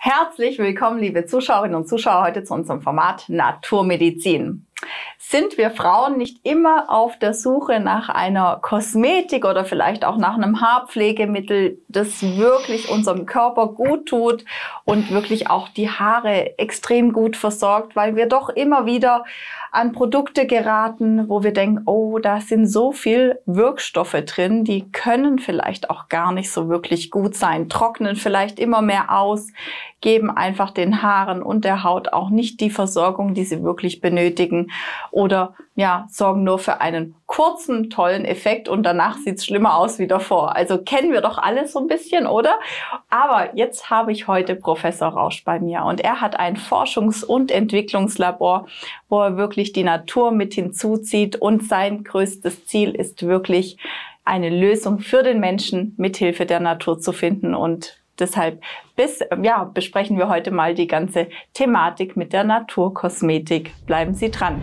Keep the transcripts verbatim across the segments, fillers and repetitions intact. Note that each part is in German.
Herzlich willkommen, liebe Zuschauerinnen und Zuschauer, heute zu unserem Format Naturmedizin. Sind wir Frauen nicht immer auf der Suche nach einer Kosmetik oder vielleicht auch nach einem Haarpflegemittel, das wirklich unserem Körper gut tut und wirklich auch die Haare extrem gut versorgt, weil wir doch immer wieder an Produkte geraten, wo wir denken, oh, da sind so viel Wirkstoffe drin, die können vielleicht auch gar nicht so wirklich gut sein, trocknen vielleicht immer mehr aus, geben einfach den Haaren und der Haut auch nicht die Versorgung, die sie wirklich benötigen, oder ja, sorgen nur für einen kurzen, tollen Effekt und danach sieht es schlimmer aus wie davor. Also kennen wir doch alle so ein bisschen, oder? Aber jetzt habe ich heute Professor Rausch bei mir und er hat ein Forschungs- und Entwicklungslabor, wo er wirklich die Natur mit hinzuzieht und sein größtes Ziel ist wirklich, eine Lösung für den Menschen mithilfe der Natur zu finden. Und deshalb bis, ja, besprechen wir heute mal die ganze Thematik mit der Naturkosmetik. Bleiben Sie dran.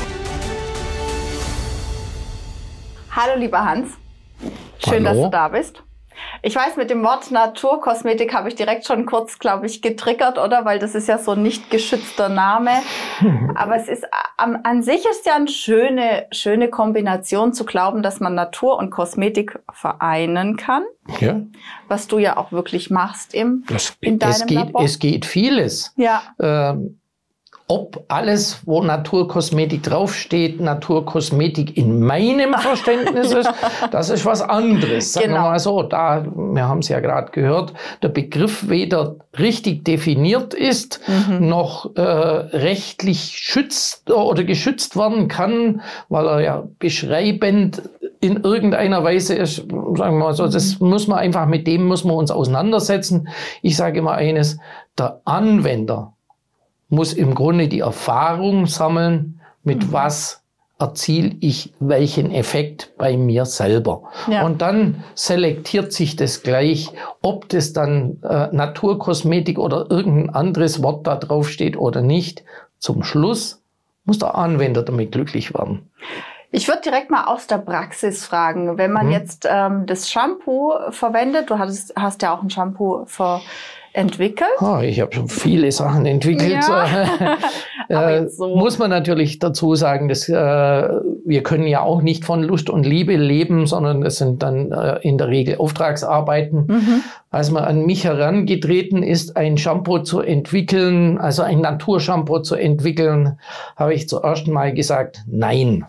Hallo lieber Hans, schön, Hallo. dass du da bist. Ich weiß, mit dem Wort Naturkosmetik habe ich direkt schon kurz, glaube ich, getriggert, oder? Weil das ist ja so ein nicht geschützter Name. Aber es ist an, an sich ist ja eine schöne, schöne Kombination zu glauben, dass man Natur und Kosmetik vereinen kann. Ja. Was du ja auch wirklich machst im, Das, in deinem es geht, Labor. Es geht vieles. Ja. Ähm, ob alles, wo Naturkosmetik draufsteht, Naturkosmetik in meinem Verständnis ist, das ist was anderes. Sagen Genau. wir mal so, da, wir haben es ja gerade gehört, der Begriff weder richtig definiert ist, Mhm. noch äh, rechtlich schützt oder geschützt werden kann, weil er ja beschreibend in irgendeiner Weise ist, sagen wir mal so, das muss man einfach, mit dem muss man uns auseinandersetzen. Ich sage immer eines, der Anwender muss im Grunde die Erfahrung sammeln, mit mhm. was erziele ich welchen Effekt bei mir selber. Ja. Und dann selektiert sich das gleich, ob das dann äh, Naturkosmetik oder irgendein anderes Wort da drauf steht oder nicht. Zum Schluss muss der Anwender damit glücklich werden. Ich würde direkt mal aus der Praxis fragen, wenn man mhm. jetzt ähm, das Shampoo verwendet, du hast, hast ja auch ein Shampoo ver entwickelt. Oh, ich habe schon viele Sachen entwickelt. Ja. äh, so. Muss man natürlich dazu sagen, dass äh, wir können ja auch nicht von Lust und Liebe leben, sondern es sind dann äh, in der Regel Auftragsarbeiten. Mhm. Als man an mich herangetreten ist, ein Shampoo zu entwickeln, also ein Naturshampoo zu entwickeln, habe ich zuerst mal gesagt, nein.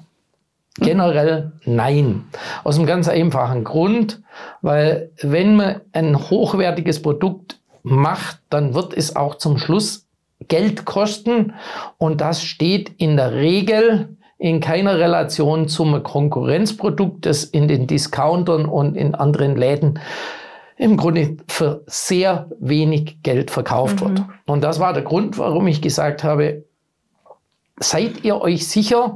Generell nein. Aus einem ganz einfachen Grund, weil wenn man ein hochwertiges Produkt macht, dann wird es auch zum Schluss Geld kosten und das steht in der Regel in keiner Relation zum Konkurrenzprodukt, das in den Discountern und in anderen Läden im Grunde für sehr wenig Geld verkauft mhm. wird. Und das war der Grund, warum ich gesagt habe, seid ihr euch sicher,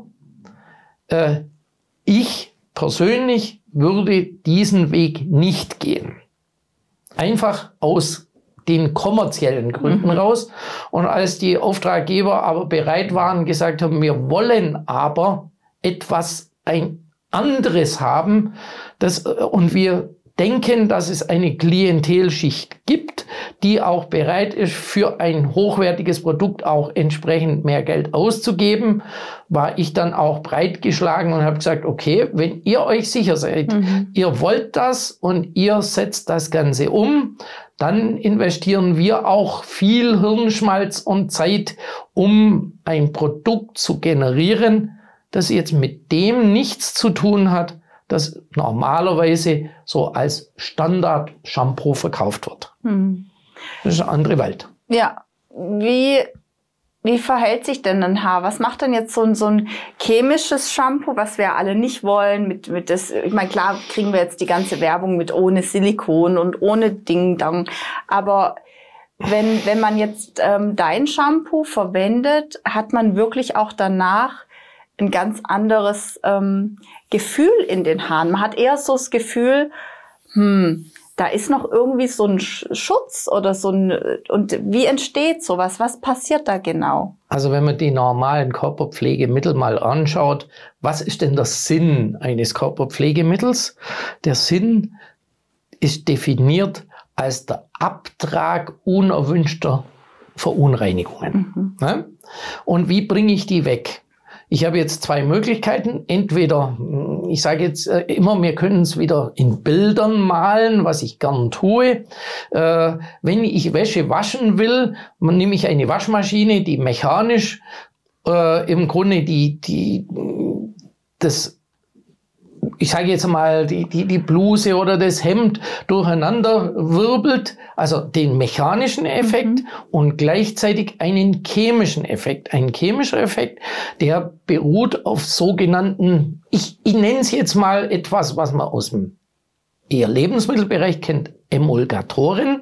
äh, ich persönlich würde diesen Weg nicht gehen. Einfach aus den kommerziellen Gründen mhm. raus. Und als die Auftraggeber aber bereit waren, gesagt haben, wir wollen aber etwas ein anderes haben, das, und wir denken, dass es eine Klientelschicht gibt, die auch bereit ist, für ein hochwertiges Produkt auch entsprechend mehr Geld auszugeben, war ich dann auch breit geschlagen und habe gesagt, okay, wenn ihr euch sicher seid, mhm. ihr wollt das und ihr setzt das Ganze um, dann investieren wir auch viel Hirnschmalz und Zeit, um ein Produkt zu generieren, das jetzt mit dem nichts zu tun hat, das normalerweise so als Standard-Shampoo verkauft wird. Hm. Das ist eine andere Welt. Ja, wie, wie verhält sich denn ein Haar? Was macht denn jetzt so ein, so ein chemisches Shampoo, was wir alle nicht wollen? Mit, mit das, ich meine, klar kriegen wir jetzt die ganze Werbung mit ohne Silikon und ohne Ding-Dang. Aber wenn, wenn man jetzt ähm, dein Shampoo verwendet, hat man wirklich auch danach ein ganz anderes ähm, Gefühl in den Haaren. Man hat eher so das Gefühl, hm, da ist noch irgendwie so ein Schutz oder so ein, und wie entsteht sowas? Was passiert da genau? Also wenn man die normalen Körperpflegemittel mal anschaut, was ist denn der Sinn eines Körperpflegemittels? Der Sinn ist definiert als der Abtrag unerwünschter Verunreinigungen. Mhm. Ne? Und wie bringe ich die weg? Ich habe jetzt zwei Möglichkeiten. Entweder, ich sage jetzt immer, wir können es wieder in Bildern malen, was ich gern tue. Äh, wenn ich Wäsche waschen will, nehme ich eine Waschmaschine, die mechanisch äh, im Grunde die, die, das, ich sage jetzt mal, die, die, die Bluse oder das Hemd durcheinander wirbelt, also den mechanischen Effekt mhm. und gleichzeitig einen chemischen Effekt. Ein chemischer Effekt, der beruht auf sogenannten, ich, ich nenne es jetzt mal etwas, was man aus dem eher Lebensmittelbereich kennt, Emulgatoren.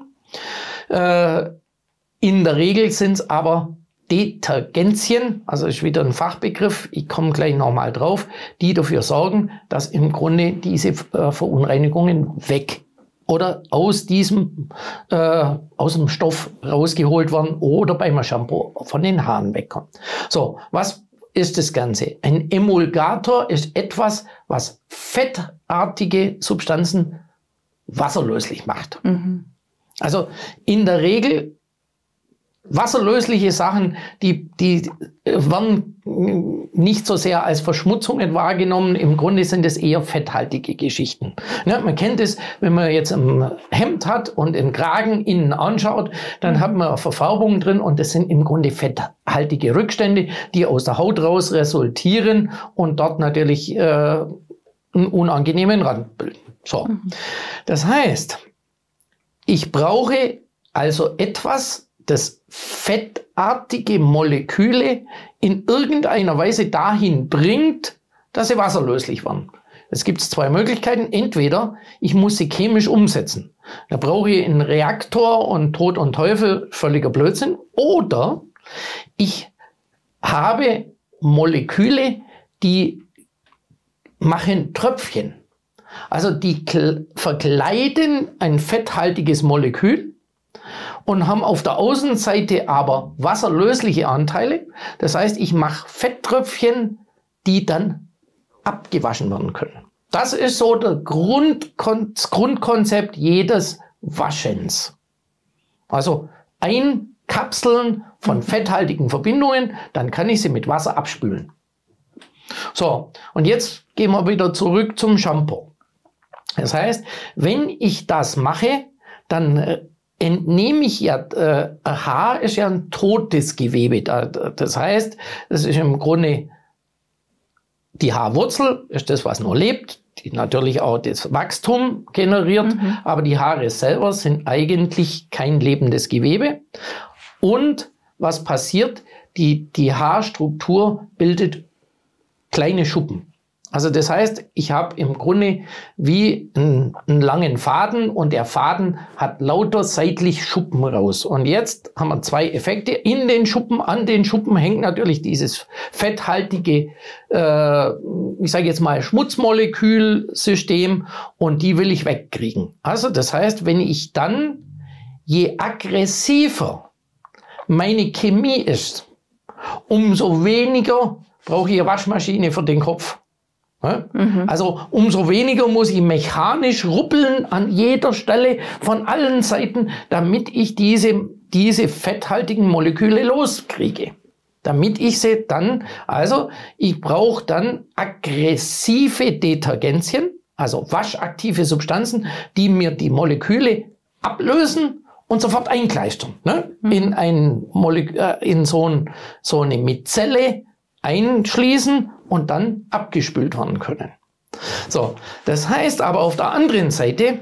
Äh, in der Regel sind es aber Detergenzien, also ist wieder ein Fachbegriff, ich komme gleich nochmal drauf, die dafür sorgen, dass im Grunde diese äh, Verunreinigungen weg oder aus diesem äh, aus dem Stoff rausgeholt werden oder beim Shampoo von den Haaren wegkommen. So, was ist das Ganze? Ein Emulgator ist etwas, was fettartige Substanzen wasserlöslich macht. Mhm. Also in der Regel wasserlösliche Sachen, die, die werden nicht so sehr als Verschmutzungen wahrgenommen. Im Grunde sind es eher fetthaltige Geschichten. Ja, man kennt es, wenn man jetzt ein Hemd hat und den Kragen innen anschaut, dann hat man eine Verfärbung drin und das sind im Grunde fetthaltige Rückstände, die aus der Haut raus resultieren und dort natürlich äh, einen unangenehmen Rand bilden. So. Mhm. Das heißt, ich brauche also etwas, das fettartige Moleküle in irgendeiner Weise dahin bringt, dass sie wasserlöslich werden. Es gibt zwei Möglichkeiten. Entweder ich muss sie chemisch umsetzen. Da brauche ich einen Reaktor und Tod und Teufel, völliger Blödsinn. Oder ich habe Moleküle, die machen Tröpfchen. Also die verkleiden ein fetthaltiges Molekül und haben auf der Außenseite aber wasserlösliche Anteile. Das heißt, ich mache Fetttröpfchen, die dann abgewaschen werden können. Das ist so der Grundkon das Grundkonzept jedes Waschens. Also einkapseln von fetthaltigen Verbindungen, dann kann ich sie mit Wasser abspülen. So, und jetzt gehen wir wieder zurück zum Shampoo. Das heißt, wenn ich das mache, dann äh, entnehme ich ja, äh, ein Haar ist ja ein totes Gewebe. Das heißt, das ist im Grunde die Haarwurzel, ist das, was nur lebt, die natürlich auch das Wachstum generiert, mhm. aber die Haare selber sind eigentlich kein lebendes Gewebe. Und was passiert? Die, die Haarstruktur bildet kleine Schuppen. Also das heißt, ich habe im Grunde wie einen, einen langen Faden und der Faden hat lauter seitlich Schuppen raus. Und jetzt haben wir zwei Effekte. In den Schuppen, an den Schuppen hängt natürlich dieses fetthaltige, äh, ich sage jetzt mal Schmutzmolekülsystem und die will ich wegkriegen. Also das heißt, wenn ich dann, je aggressiver meine Chemie ist, umso weniger brauche ich eine Waschmaschine für den Kopf. Mhm. Also umso weniger muss ich mechanisch ruppeln an jeder Stelle von allen Seiten, damit ich diese, diese fetthaltigen Moleküle loskriege. Damit ich sie dann, also ich brauche dann aggressive Detergenzien, also waschaktive Substanzen, die mir die Moleküle ablösen und sofort einkleistern. Ne? Mhm. In, ein Molek äh, in so, ein, so eine Mizelle einschließen und dann abgespült werden können. So, das heißt aber auf der anderen Seite,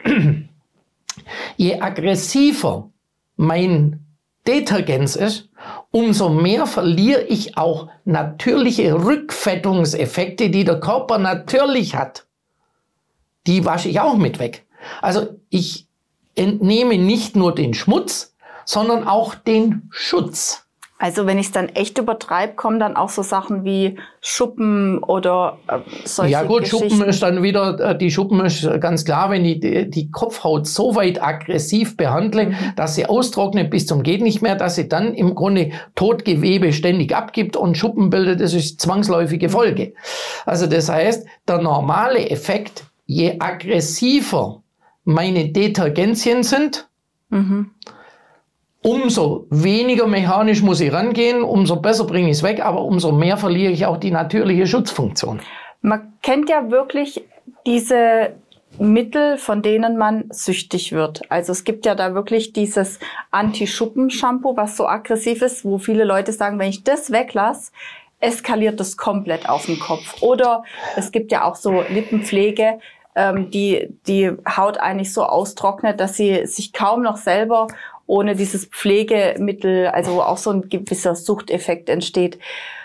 je aggressiver mein Detergenz ist, umso mehr verliere ich auch natürliche Rückfettungseffekte, die der Körper natürlich hat. Die wasche ich auch mit weg. Also ich entnehme nicht nur den Schmutz, sondern auch den Schutz. Also wenn ich es dann echt übertreibe, kommen dann auch so Sachen wie Schuppen oder äh, solche Ja gut, Geschichten. Schuppen ist dann wieder, die Schuppen ist ganz klar, wenn ich die, die Kopfhaut so weit aggressiv behandle, mhm. dass sie austrocknet bis zum geht nicht mehr, dass sie dann im Grunde Totgewebe ständig abgibt und Schuppen bildet, das ist zwangsläufige Folge. Also das heißt, der normale Effekt, je aggressiver meine Detergenzien sind, Mhm. Umso weniger mechanisch muss ich rangehen, umso besser bringe ich es weg, aber umso mehr verliere ich auch die natürliche Schutzfunktion. Man kennt ja wirklich diese Mittel, von denen man süchtig wird. Also es gibt ja da wirklich dieses Anti-Schuppen-Shampoo, was so aggressiv ist, wo viele Leute sagen, wenn ich das weglasse, eskaliert das komplett auf den Kopf. Oder es gibt ja auch so Lippenpflege, ähm, die die Haut eigentlich so austrocknet, dass sie sich kaum noch selber ohne dieses Pflegemittel, also auch so ein gewisser Suchteffekt entsteht.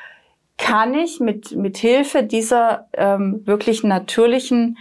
Kann ich mit, mit Hilfe dieser ähm, wirklich natürlichen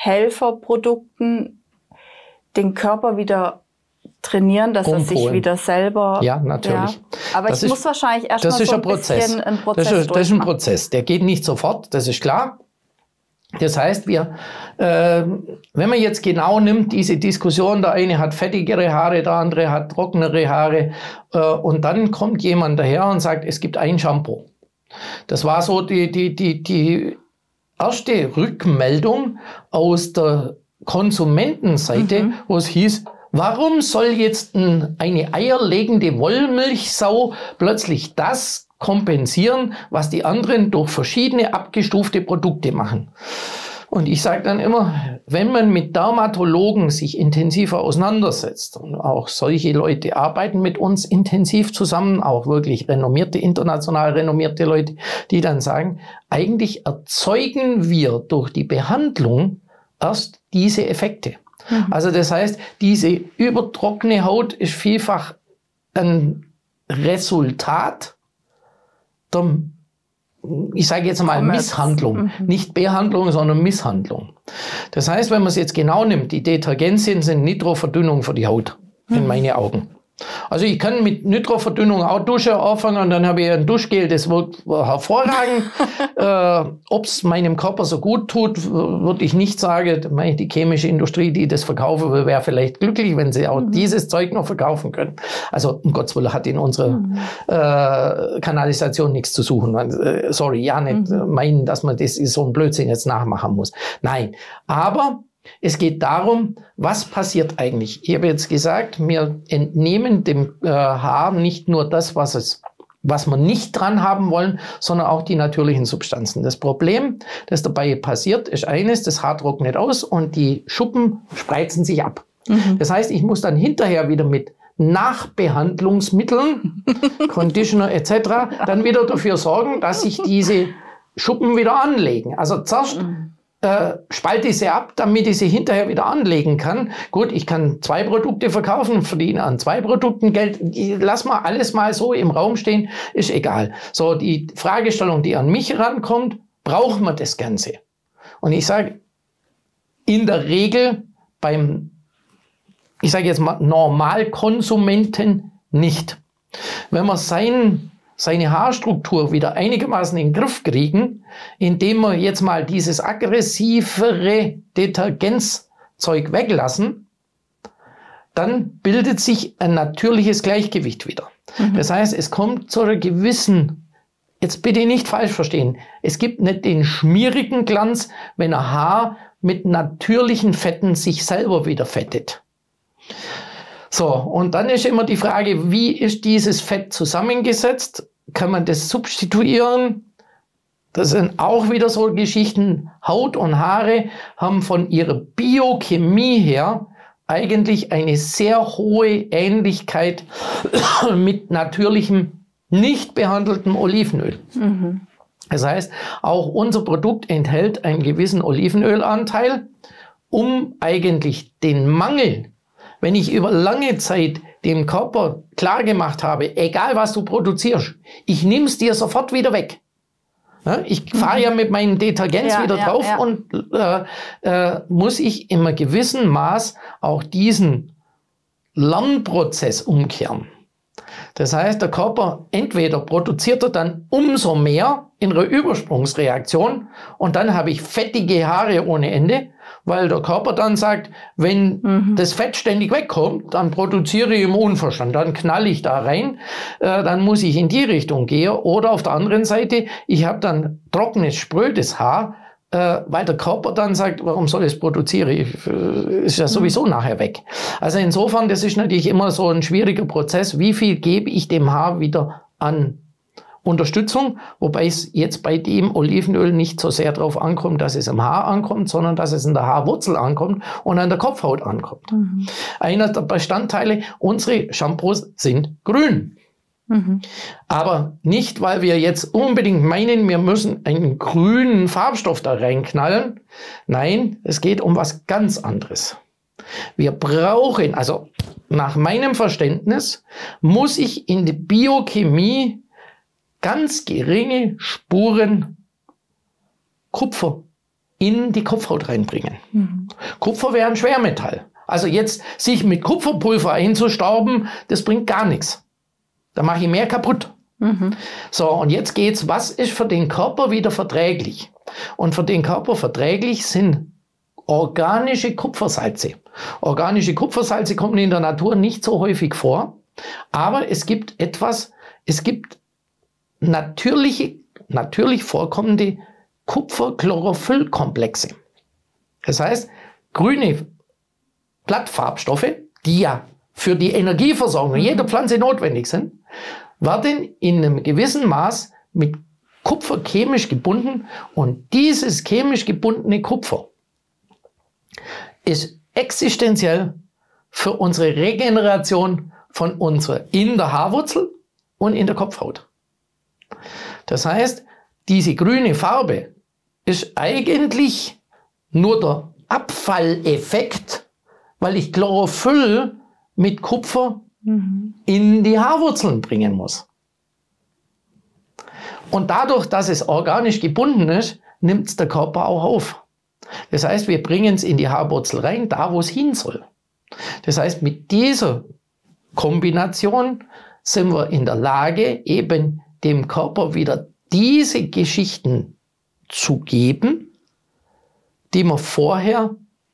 Helferprodukten den Körper wieder trainieren, dass Umpolen. er sich wieder selber... Ja, natürlich. Ja. Aber das ich ist, muss wahrscheinlich erst mal so ein, ein Prozess. bisschen einen Prozess das ist, das ist ein Prozess. Der geht nicht sofort, das ist klar. Das heißt, wir, äh, wenn man jetzt genau nimmt, diese Diskussion, der eine hat fettigere Haare, der andere hat trockenere Haare, äh, und dann kommt jemand daher und sagt, es gibt ein Shampoo. Das war so die, die, die, die erste Rückmeldung aus der Konsumentenseite, mhm. wo es hieß, warum soll jetzt ein, eine eierlegende Wollmilchsau plötzlich das kompensieren, was die anderen durch verschiedene abgestufte Produkte machen? Und ich sage dann immer, wenn man mit Dermatologen sich intensiver auseinandersetzt, und auch solche Leute arbeiten mit uns intensiv zusammen, auch wirklich renommierte, international renommierte Leute, die dann sagen, eigentlich erzeugen wir durch die Behandlung erst diese Effekte. Mhm. Also das heißt, diese übertrockene Haut ist vielfach ein Resultat der, ich sage jetzt mal, Misshandlung. Mhm. Nicht Behandlung, sondern Misshandlung. Das heißt, wenn man es jetzt genau nimmt, die Detergenzien sind Nitroverdünnung für die Haut, mhm. in meine Augen. Also ich kann mit Nitroverdünnung auch Dusche anfangen und dann habe ich ein Duschgel, das wirkt hervorragend. äh, Ob es meinem Körper so gut tut, würde ich nicht sagen. Die chemische Industrie, die das verkaufen will, wäre vielleicht glücklich, wenn sie auch mhm. dieses Zeug noch verkaufen können. Also um Gottes Willen hat in unserer mhm. äh, Kanalisation nichts zu suchen. Äh, sorry, ja nicht mhm. meinen, dass man das so ein Blödsinn jetzt nachmachen muss. Nein, aber es geht darum, was passiert eigentlich. Ich habe jetzt gesagt, wir entnehmen dem äh, Haar nicht nur das, was, es, was wir nicht dran haben wollen, sondern auch die natürlichen Substanzen. Das Problem, das dabei passiert, ist eines, das Haar trocknet aus und die Schuppen spreizen sich ab. Mhm. Das heißt, ich muss dann hinterher wieder mit Nachbehandlungsmitteln, Conditioner et cetera, dann wieder dafür sorgen, dass sich diese Schuppen wieder anlegen. Also zuerst Äh, spalte ich sie ab, damit ich sie hinterher wieder anlegen kann. Gut, ich kann zwei Produkte verkaufen, verdiene an zwei Produkten Geld. Lass mal alles mal so im Raum stehen, ist egal. So, die Fragestellung, die an mich rankommt, braucht man das Ganze? Und ich sage, in der Regel beim, ich sage jetzt mal, Normalkonsumenten nicht. Wenn man seinen seine Haarstruktur wieder einigermaßen in den Griff kriegen, indem wir jetzt mal dieses aggressivere Detergenzzeug weglassen, dann bildet sich ein natürliches Gleichgewicht wieder. Mhm. Das heißt, es kommt zu einer gewissen, jetzt bitte nicht falsch verstehen, es gibt nicht den schmierigen Glanz, wenn ein Haar mit natürlichen Fetten sich selber wieder fettet. So, und dann ist immer die Frage, wie ist dieses Fett zusammengesetzt? Kann man das substituieren? Das sind auch wieder so Geschichten. Haut und Haare haben von ihrer Biochemie her eigentlich eine sehr hohe Ähnlichkeit mit natürlichem, nicht behandeltem Olivenöl. Mhm. Das heißt, auch unser Produkt enthält einen gewissen Olivenölanteil, um eigentlich den Mangel, wenn ich über lange Zeit dem Körper klar gemacht habe, egal was du produzierst, ich nehme es dir sofort wieder weg. Ja, ich fahre ja mit meinem Detergenz ja, wieder ja, drauf ja. und äh, äh, muss ich in einem gewissen Maß auch diesen Lernprozess umkehren. Das heißt, der Körper entweder produziert er dann umso mehr in einer Übersprungsreaktion und dann habe ich fettige Haare ohne Ende, weil der Körper dann sagt, wenn mhm. das Fett ständig wegkommt, dann produziere ich im Unverstand, dann knall ich da rein, äh, dann muss ich in die Richtung gehen. Oder auf der anderen Seite, ich habe dann trockenes, sprödes Haar, äh, weil der Körper dann sagt, warum soll ich es produzieren? Ich, äh, ist ja sowieso mhm. nachher weg. Also insofern, das ist natürlich immer so ein schwieriger Prozess. Wie viel gebe ich dem Haar wieder an Unterstützung, wobei es jetzt bei dem Olivenöl nicht so sehr darauf ankommt, dass es im Haar ankommt, sondern dass es in der Haarwurzel ankommt und an der Kopfhaut ankommt. Mhm. Einer der Bestandteile, unsere Shampoos sind grün. Mhm. Aber nicht, weil wir jetzt unbedingt meinen, wir müssen einen grünen Farbstoff da reinknallen. Nein, es geht um was ganz anderes. Wir brauchen, also nach meinem Verständnis, muss ich in der Biochemie ganz geringe Spuren Kupfer in die Kopfhaut reinbringen. Mhm. Kupfer wäre ein Schwermetall. Also jetzt sich mit Kupferpulver einzustauben, das bringt gar nichts. Da mache ich mehr kaputt. Mhm. So, und jetzt geht's, was ist für den Körper wieder verträglich? Und für den Körper verträglich sind organische Kupfersalze. Organische Kupfersalze kommen in der Natur nicht so häufig vor, aber es gibt etwas, es gibt natürliche, natürlich vorkommende Kupfer-Chlorophyll-Komplexe. Das heißt, grüne Blattfarbstoffe, die ja für die Energieversorgung jeder Pflanze notwendig sind, werden in einem gewissen Maß mit Kupfer chemisch gebunden, und dieses chemisch gebundene Kupfer ist existenziell für unsere Regeneration von unserer in der Haarwurzel und in der Kopfhaut. Das heißt, diese grüne Farbe ist eigentlich nur der Abfalleffekt, weil ich Chlorophyll mit Kupfer mhm. in die Haarwurzeln bringen muss. Und dadurch, dass es organisch gebunden ist, nimmt es der Körper auch auf. Das heißt, wir bringen es in die Haarwurzel rein, da wo es hin soll. Das heißt, mit dieser Kombination sind wir in der Lage, eben dem Körper wieder diese Geschichten zu geben, die wir vorher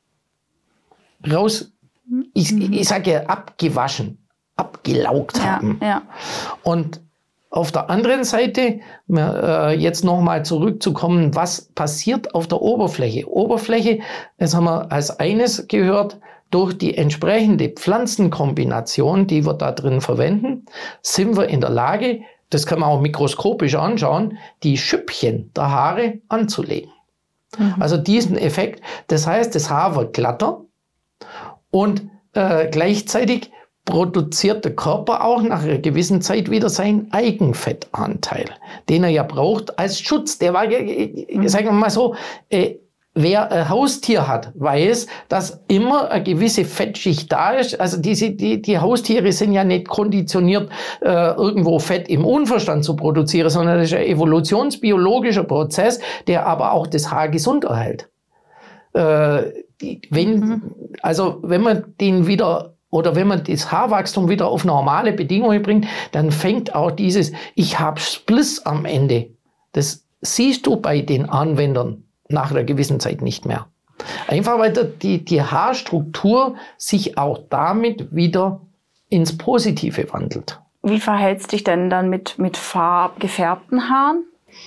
raus, ich, ich sage ja, abgewaschen, abgelaugt ja, haben. Ja. Und auf der anderen Seite, äh, jetzt nochmal zurückzukommen, was passiert auf der Oberfläche? Oberfläche, das haben wir als eines gehört, durch die entsprechende Pflanzenkombination, die wir da drin verwenden, sind wir in der Lage, das kann man auch mikroskopisch anschauen, die Schüppchen der Haare anzulegen. Mhm. Also diesen Effekt, das heißt, das Haar wird glatter und äh, gleichzeitig produziert der Körper auch nach einer gewissen Zeit wieder seinen Eigenfettanteil, den er ja braucht als Schutz. Der war, mhm. sagen wir mal so, äh, wer ein Haustier hat, weiß, dass immer eine gewisse Fettschicht da ist. Also diese, die, die Haustiere sind ja nicht konditioniert, äh, irgendwo Fett im Unverstand zu produzieren, sondern das ist ein evolutionsbiologischer Prozess, der aber auch das Haar gesund erhält. Äh, die, wenn, mhm. Also wenn man den wieder oder wenn man das Haarwachstum wieder auf normale Bedingungen bringt, dann fängt auch dieses Ich habe Spliss am Ende. Das siehst du bei den Anwendern nach einer gewissen Zeit nicht mehr. Einfach weil die, die Haarstruktur sich auch damit wieder ins Positive wandelt. Wie verhältst du dich denn dann mit, mit farbgefärbten Haaren?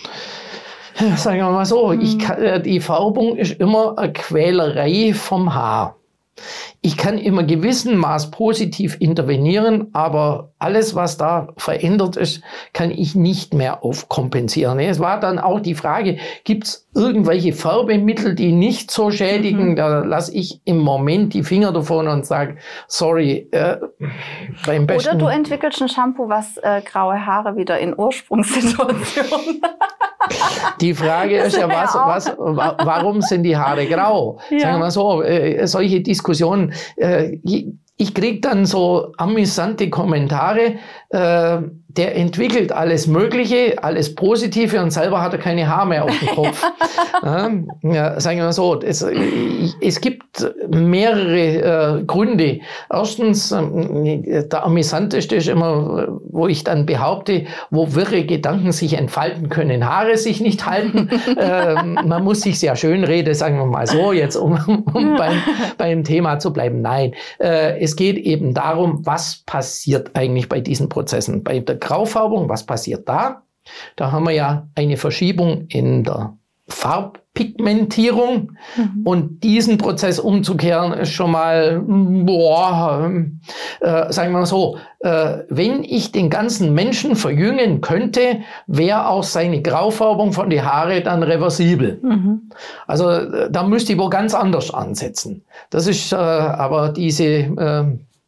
Sagen wir mal so, hm. ich kann, die Färbung ist immer eine Quälerei vom Haar. Ich kann immer gewissen Maß positiv intervenieren, aber alles, was da verändert ist, kann ich nicht mehr aufkompensieren. Es war dann auch die Frage, gibt es irgendwelche Färbemittel, die nicht so schädigen? Mhm. Da lasse ich im Moment die Finger davon und sage, sorry, äh, beim besten... Oder du entwickelst ein Shampoo, was äh, graue Haare wieder in Ursprungssituation... Die Frage ist ja, was, was, warum sind die Haare grau? Ja. Sagen wir mal so, äh, solche Diskussionen, äh, ich, ich kriege dann so amüsante Kommentare, äh, der entwickelt alles Mögliche, alles Positive und selber hat er keine Haare mehr auf dem Kopf. ja, ja, sagen wir mal so, es, es gibt mehrere äh, Gründe. Erstens, äh, der amüsanteste ist immer, wo ich dann behaupte, wo wirre Gedanken sich entfalten können, Haare sich nicht halten. äh, man muss sich sehr schön reden, sagen wir mal so, jetzt um, um beim, beim Thema zu bleiben. Nein, äh, es geht eben darum, was passiert eigentlich bei diesen Prozessen. Bei der Graufärbung, was passiert da? Da haben wir ja eine Verschiebung in der Farb Pigmentierung. Mhm. Und diesen Prozess umzukehren ist schon mal, boah, äh, sagen wir mal so, äh, wenn ich den ganzen Menschen verjüngen könnte, wäre auch seine Graufärbung von den Haaren dann reversibel. Mhm. Also äh, da müsste ich wohl ganz anders ansetzen. Das ist äh, aber diese äh,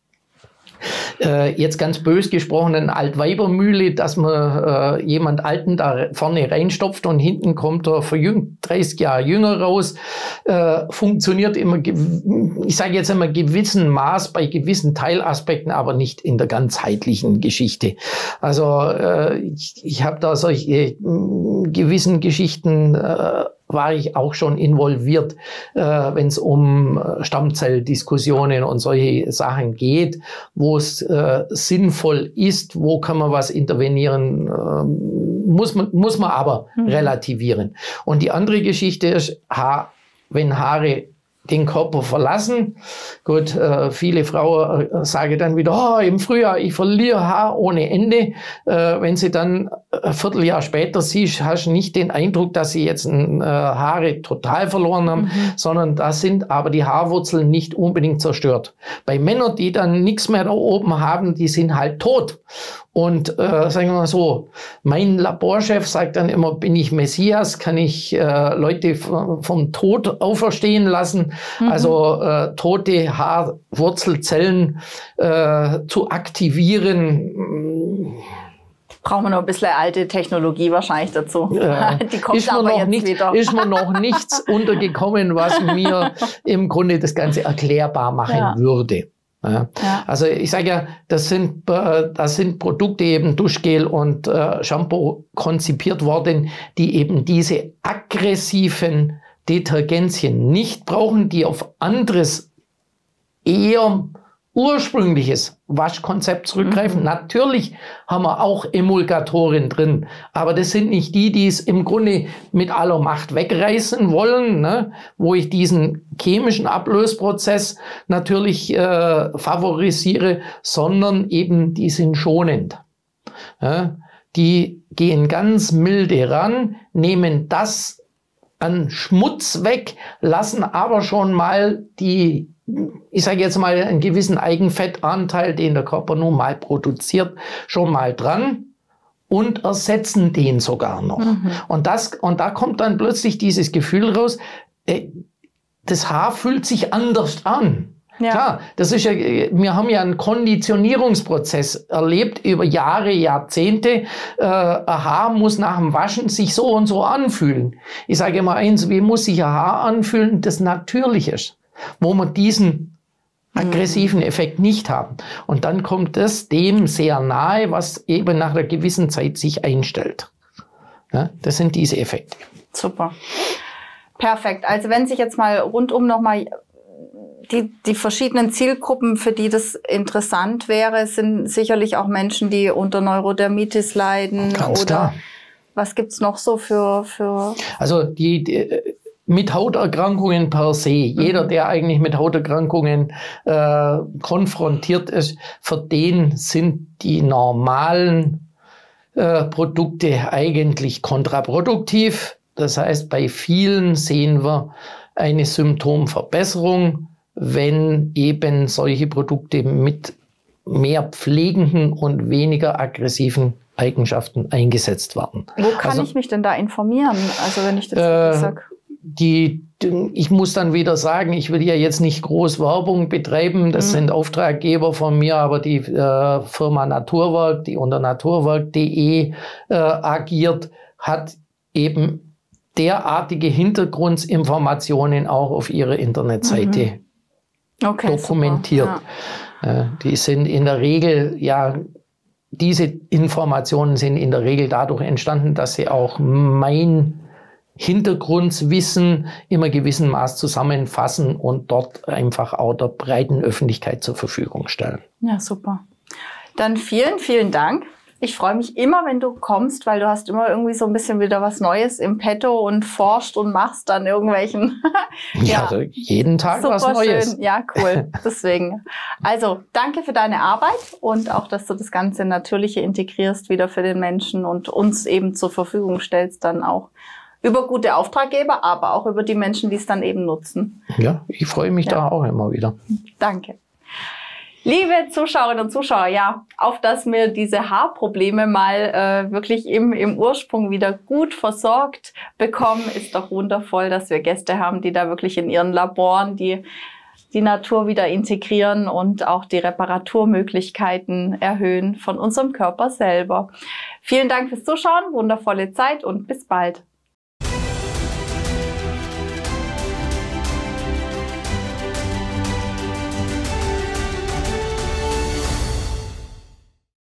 Äh, jetzt ganz bös gesprochen, eine Altweibermühle, dass man äh, jemand Alten da vorne reinstopft und hinten kommt er verjüngt dreißig Jahre jünger raus, äh, funktioniert immer, ich sage jetzt immer gewissen Maß bei gewissen Teilaspekten, aber nicht in der ganzheitlichen Geschichte. Also äh, ich, ich habe da solche äh, gewissen Geschichten äh, war ich auch schon involviert, äh, wenn es um Stammzelldiskussionen und solche Sachen geht, wo es äh, sinnvoll ist, wo kann man was intervenieren, äh, muss man, muss man aber mhm. relativieren. Und die andere Geschichte ist, ha, wenn Haare den Körper verlassen. Gut, äh, viele Frauen äh, sagen dann wieder, oh, im Frühjahr, ich verliere Haar ohne Ende. Äh, wenn sie dann ein Vierteljahr später siehst, hast du nicht den Eindruck, dass sie jetzt äh, Haare total verloren haben, mhm. sondern da sind aber die Haarwurzeln nicht unbedingt zerstört. Bei Männern, die dann nichts mehr da oben haben, die sind halt tot. Und äh, sagen wir mal so, mein Laborchef sagt dann immer, bin ich Messias, kann ich äh, Leute vom Tod auferstehen lassen, mhm. also äh, tote Haarwurzelzellen äh, zu aktivieren. Brauchen wir noch ein bisschen alte Technologie wahrscheinlich dazu. Äh, Die kommt ist aber jetzt nicht, wieder. Ist mir noch nichts untergekommen, was mir im Grunde das Ganze erklärbar machen ja. würde. Ja. Ja. Also ich sage ja, das sind, äh, das sind Produkte, eben Duschgel und äh, Shampoo konzipiert worden, die eben diese aggressiven Detergenzien nicht brauchen, die auf anderes, eher ursprüngliches Waschkonzept zurückgreifen. Mhm. Natürlich haben wir auch Emulgatoren drin, aber das sind nicht die, die es im Grunde mit aller Macht wegreißen wollen, ne? Wo ich diesen chemischen Ablösprozess natürlich äh, favorisiere, sondern eben die sind schonend. Ja? Die gehen ganz milde ran, nehmen das an Schmutz weg, lassen aber schon mal die, ich sage jetzt mal, einen gewissen Eigenfettanteil, den der Körper nun mal produziert, schon mal dran und ersetzen den sogar noch. Mhm. Und, das, und da kommt dann plötzlich dieses Gefühl raus, äh, das Haar fühlt sich anders an. Ja. Klar, das ist ja, wir haben ja einen Konditionierungsprozess erlebt über Jahre, Jahrzehnte. Äh, ein Haar muss nach dem Waschen sich so und so anfühlen. Ich sage immer eins, wie muss sich ein Haar anfühlen, das natürlich ist, wo wir diesen aggressiven Effekt nicht haben. Und dann kommt es dem sehr nahe, was eben nach einer gewissen Zeit sich einstellt. Ja, das sind diese Effekte. Super. Perfekt. Also wenn sich jetzt mal rundum nochmal die, die verschiedenen Zielgruppen, für die das interessant wäre, sind sicherlich auch Menschen, die unter Neurodermitis leiden. Ganz oder klar. Was gibt's noch so für... für also die... die mit Hauterkrankungen per se, mhm. jeder, der eigentlich mit Hauterkrankungen äh, konfrontiert ist, für den sind die normalen äh, Produkte eigentlich kontraproduktiv. Das heißt, bei vielen sehen wir eine Symptomverbesserung, wenn eben solche Produkte mit mehr pflegenden und weniger aggressiven Eigenschaften eingesetzt werden. Wo kann also, ich mich denn da informieren? Also wenn ich das äh, sage. Die, ich muss dann wieder sagen, ich will ja jetzt nicht groß Werbung betreiben, das mhm. sind Auftraggeber von mir, aber die äh, Firma Naturwerk, die unter naturwerk punkt de äh, agiert, hat eben derartige Hintergrundinformationen auch auf ihrer Internetseite mhm. okay, dokumentiert. Ja. Äh, die sind in der Regel, ja, diese Informationen sind in der Regel dadurch entstanden, dass sie auch mein Hintergrundwissen immer gewissen Maß zusammenfassen und dort einfach auch der breiten Öffentlichkeit zur Verfügung stellen. Ja, super. Dann vielen, vielen Dank. Ich freue mich immer, wenn du kommst, weil du hast immer irgendwie so ein bisschen wieder was Neues im Petto und forscht und machst an irgendwelchen. ja, ja, also jeden Tag was Neues. Schön. Ja, cool. Deswegen. Also, danke für deine Arbeit und auch, dass du das ganze Natürliche integrierst wieder für den Menschen und uns eben zur Verfügung stellst dann auch über gute Auftraggeber, aber auch über die Menschen, die es dann eben nutzen. Ja, ich freue mich ja. da auch immer wieder. Danke. Liebe Zuschauerinnen und Zuschauer, ja, auf dass wir diese Haarprobleme mal äh, wirklich im, im Ursprung wieder gut versorgt bekommen, ist doch wundervoll, dass wir Gäste haben, die da wirklich in ihren Laboren die, die Natur wieder integrieren und auch die Reparaturmöglichkeiten erhöhen von unserem Körper selber. Vielen Dank fürs Zuschauen, wundervolle Zeit und bis bald.